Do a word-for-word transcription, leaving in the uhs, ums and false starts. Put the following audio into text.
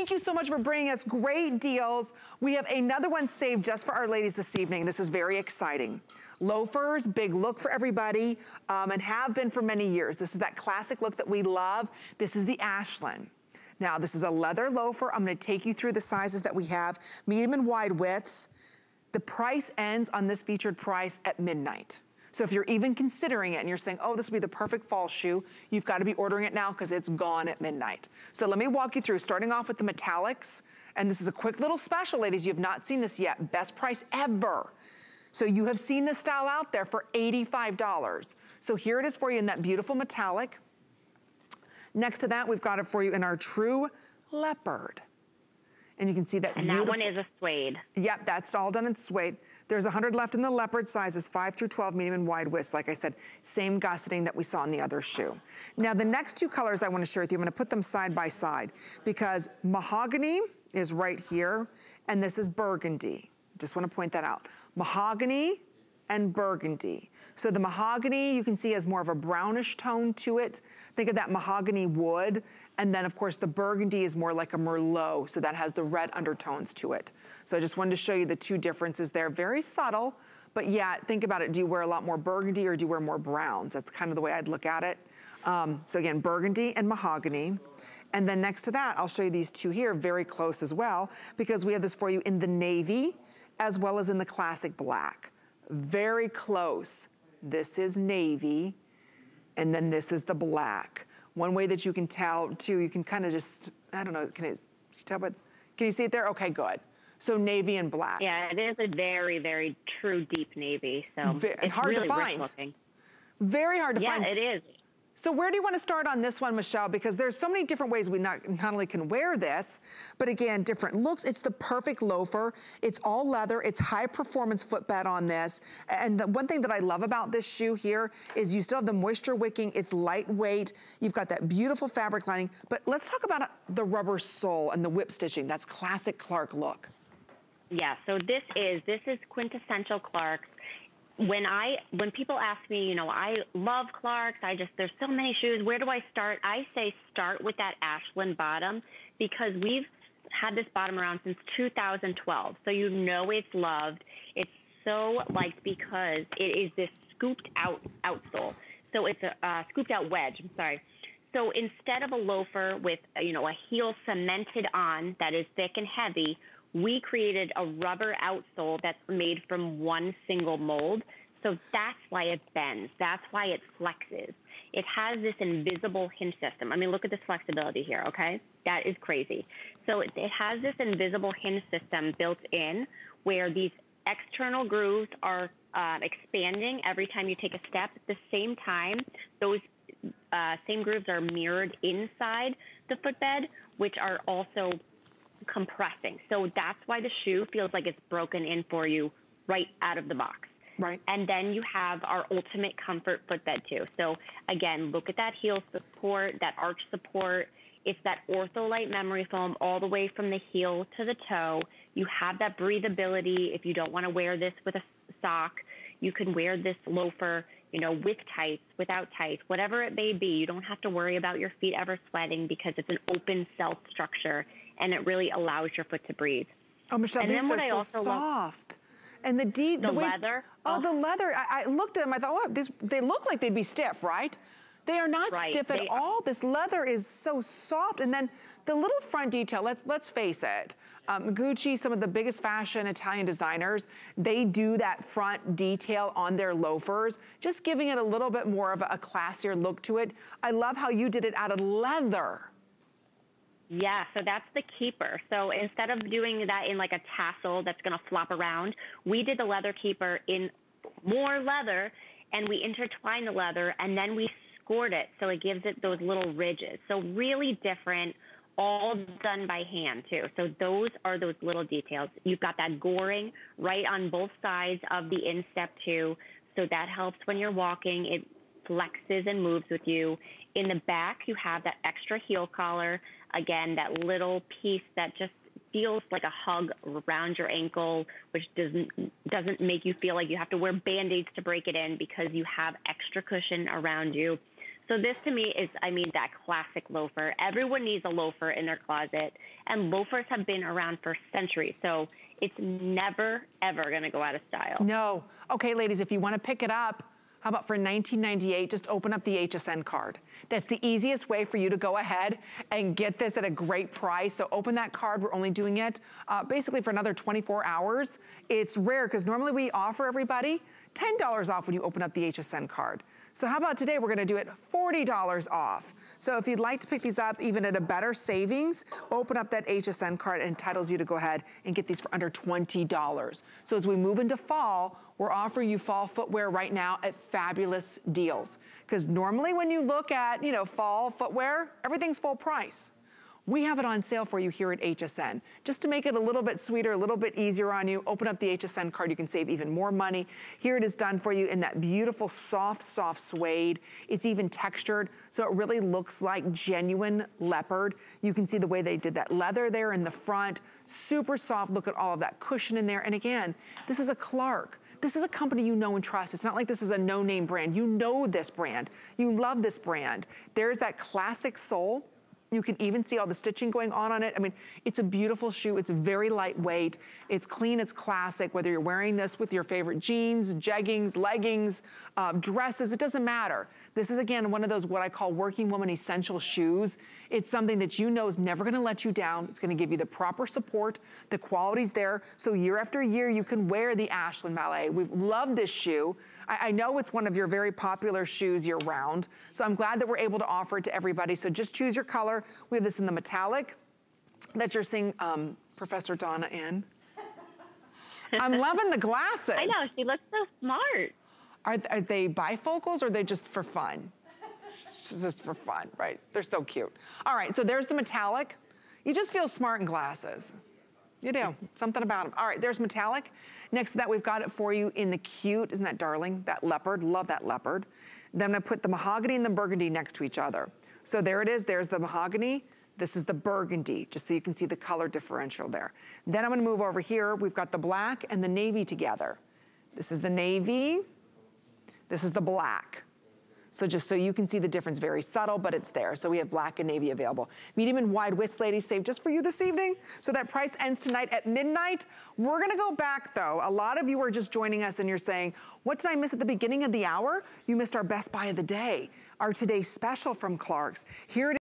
thank you so much for bringing us great deals. We have another one saved just for our ladies this evening. This is very exciting. Loafers, big look for everybody, um, and have been for many years. This is that classic look that we love. This is the Ashland. Now, this is a leather loafer. I'm gonna take you through the sizes that we have, medium and wide widths. The price ends on this featured price at midnight. So if you're even considering it and you're saying, oh, this would be the perfect fall shoe, you've got to be ordering it now because it's gone at midnight. So let me walk you through, starting off with the metallics. And this is a quick little special, ladies. You have not seen this yet. Best price ever. So you have seen this style out there for eighty-five dollars. So here it is for you in that beautiful metallic. Next to that, we've got it for you in our true leopard. And you can see that. And that one is a suede. Yep, that's all done in suede. There's one hundred left in the leopard sizes, five through twelve, medium and wide widths. Like I said, same gusseting that we saw in the other shoe. Now, the next two colors I want to share with you, I'm going to put them side by side because mahogany is right here, and this is burgundy. Just want to point that out. Mahogany and burgundy. So the mahogany, you can see, has more of a brownish tone to it. Think of that mahogany wood. And then, of course, the burgundy is more like a Merlot, so that has the red undertones to it. So I just wanted to show you the two differences there. Very subtle, but yeah, think about it. Do you wear a lot more burgundy or do you wear more browns? That's kind of the way I'd look at it. Um, so again, burgundy and mahogany. And then next to that, I'll show you these two here, very close as well, because we have this for you in the navy as well as in the classic black. Very close. This is navy, and then this is the black. One way that you can tell too, you can kind of just, I don't know, can, it, can you tell, but can you see it there? Okay, good. So navy and black. Yeah, it is a very, very true deep navy. So very, it's hard really to find. rich looking. Very hard to yeah, find. Yeah, it is. So where do you want to start on this one, Michelle? Because there's so many different ways we not, not only can wear this, but again, different looks. It's the perfect loafer. It's all leather. It's high performance footbed on this. And the one thing that I love about this shoe here is you still have the moisture wicking. It's lightweight. You've got that beautiful fabric lining. But let's talk about the rubber sole and the whip stitching. That's classic Clark look. Yeah, so this is, this is quintessential Clarks. When I, when people ask me, you know, I love Clarks, I just, there's so many shoes, where do I start? I say start with that Ashland bottom because we've had this bottom around since two thousand twelve. So you know it's loved. It's so liked because it is this scooped out outsole. So it's a uh, scooped out wedge, I'm sorry. So instead of a loafer with, you know, a heel cemented on that is thick and heavy, we created a rubber outsole that's made from one single mold. So that's why it bends. That's why it flexes. It has this invisible hinge system. I mean, look at this flexibility here, okay? That is crazy. So it, it has this invisible hinge system built in where these external grooves are uh, expanding every time you take a step. At the same time, those uh, same grooves are mirrored inside the footbed, which are also compressing. So that's why the shoe feels like it's broken in for you right out of the box. Right. And then you have our ultimate comfort footbed too. So again, look at that heel support, that arch support. It's that Ortholite memory foam all the way from the heel to the toe. You have that breathability. If you don't want to wear this with a sock, you can wear this loafer, you know, with tights, without tights, whatever it may be. You don't have to worry about your feet ever sweating because it's an open cell structure and it really allows your foot to breathe. Oh, Michelle, and these are so soft. Love, and the deep, the, the way, leather. Oh, oh, the leather. I, I looked at them. I thought, oh, this, they look like they'd be stiff, right? They are not right. stiff at they all. Are. This leather is so soft. And then the little front detail, let's, let's face it. Um, Gucci, some of the biggest fashion Italian designers, they do that front detail on their loafers, just giving it a little bit more of a, a classier look to it. I love how you did it out of leather. Yeah, so that's the keeper. So instead of doing that in like a tassel that's gonna flop around, we did the leather keeper in more leather and we intertwined the leather and then we scored it so it gives it those little ridges. So really different, all done by hand too. So those are those little details. You've got that goring right on both sides of the instep too. So that helps when you're walking. It flexes and moves with you. In the back, you have that extra heel collar. Again, that little piece that just feels like a hug around your ankle, which doesn't doesn't make you feel like you have to wear Band-Aids to break it in because you have extra cushion around you. So this to me is, I mean, that classic loafer. Everyone needs a loafer in their closet, and loafers have been around for centuries. So it's never, ever gonna go out of style. No. Okay, ladies, if you wanna pick it up, how about for nineteen ninety-eight, just open up the H S N card. That's the easiest way for you to go ahead and get this at a great price. So open that card. We're only doing it uh, basically for another twenty-four hours. It's rare because normally we offer everybody ten dollars off when you open up the H S N card. So how about today, we're gonna do it forty dollars off. So if you'd like to pick these up even at a better savings, open up that H S N card, and entitles you to go ahead and get these for under twenty dollars. So as we move into fall, we're offering you fall footwear right now at fabulous deals. Because normally when you look at, you know, fall footwear, everything's full price. We have it on sale for you here at H S N. Just to make it a little bit sweeter, a little bit easier on you, open up the H S N card, you can save even more money. Here it is done for you in that beautiful soft, soft suede. It's even textured, so it really looks like genuine leopard. You can see the way they did that leather there in the front, super soft. Look at all of that cushion in there. And again, this is a Clark. This is a company you know and trust. It's not like this is a no-name brand. You know this brand. You love this brand. There's that classic sole. You can even see all the stitching going on on it. I mean, it's a beautiful shoe. It's very lightweight. It's clean, it's classic. Whether you're wearing this with your favorite jeans, jeggings, leggings, um, dresses, it doesn't matter. This is, again, one of those what I call working woman essential shoes. It's something that you know is never gonna let you down. It's gonna give you the proper support. The quality's there. So year after year, you can wear the Ashland Ballet. We've loved this shoe. I, I know it's one of your very popular shoes year round. So I'm glad that we're able to offer it to everybody. So just choose your color. We have this in the metallic that you're seeing um, Professor Donna in. I'm loving the glasses. I know, she looks so smart. Are, are they bifocals or are they just for fun? Just for fun, right? They're so cute. All right, so there's the metallic. You just feel smart in glasses. You do, something about them. All right, there's metallic. Next to that, we've got it for you in the cute, isn't that darling? That leopard, love that leopard. Then I'm gonna put the mahogany and the burgundy next to each other. So there it is, there's the mahogany. This is the burgundy, just so you can see the color differential there. Then I'm gonna move over here. We've got the black and the navy together. This is the navy, this is the black. So just so you can see the difference, very subtle, but it's there. So we have black and navy available. Medium and wide widths, ladies, saved just for you this evening. So that price ends tonight at midnight. We're gonna go back though. A lot of you are just joining us and you're saying, what did I miss at the beginning of the hour? You missed our best buy of the day, our today's special from Clark's. Here it is.